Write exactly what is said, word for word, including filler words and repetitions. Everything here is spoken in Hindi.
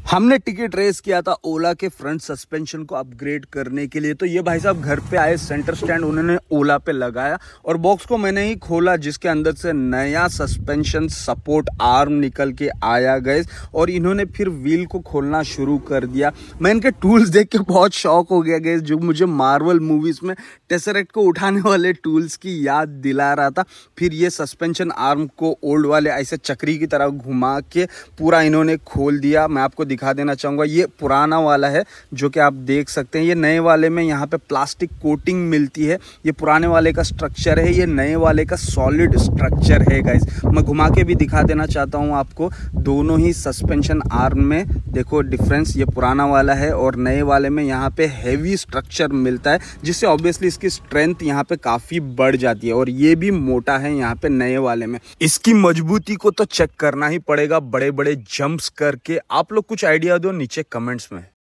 हमने टिकट रेस किया था ओला के फ्रंट सस्पेंशन को अपग्रेड करने के लिए। तो ये भाई साहब घर पे आए, सेंटर स्टैंड उन्होंने ओला पे लगाया और बॉक्स को मैंने ही खोला जिसके अंदर से नया सस्पेंशन सपोर्ट आर्म निकल के आया गए और इन्होंने फिर व्हील को खोलना शुरू कर दिया। मैं इनके टूल्स देख के बहुत शौक हो गया गए, जो मुझे मार्वल मूवीज में टेसरेक्ट को उठाने वाले टूल्स की याद दिला रहा था। फिर ये सस्पेंशन आर्म को ओल्ड वाले ऐसे चक्री की तरह घुमा के पूरा इन्होंने खोल दिया। मैं आपको दिखा देना चाहूँगा, ये पुराना वाला है जो कि आप देख सकते हैं। ये नए वाले में यहाँ पे प्लास्टिक कोटिंग मिलती है। ये पुराने वाले का स्ट्रक्चर है, ये नए वाले का सॉलिड स्ट्रक्चर है गाइस। मैं घुमा के भी दिखा देना चाहता हूँ आपको, दोनों ही सस्पेंशन आर्म में देखो डिफरेंस। ये पुराना वाला है और नए वाले में यहाँ पे हैवी स्ट्रक्चर मिलता है, जिससे ऑब्वियसली इसकी स्ट्रेंथ यहाँ पे काफ़ी बढ़ जाती है। और ये भी मोटा है यहाँ पे नए वाले में। इसकी मजबूती को तो चेक करना ही पड़ेगा बड़े बड़े जंप्स करके। आप लोग कुछ आइडिया दो नीचे कमेंट्स में।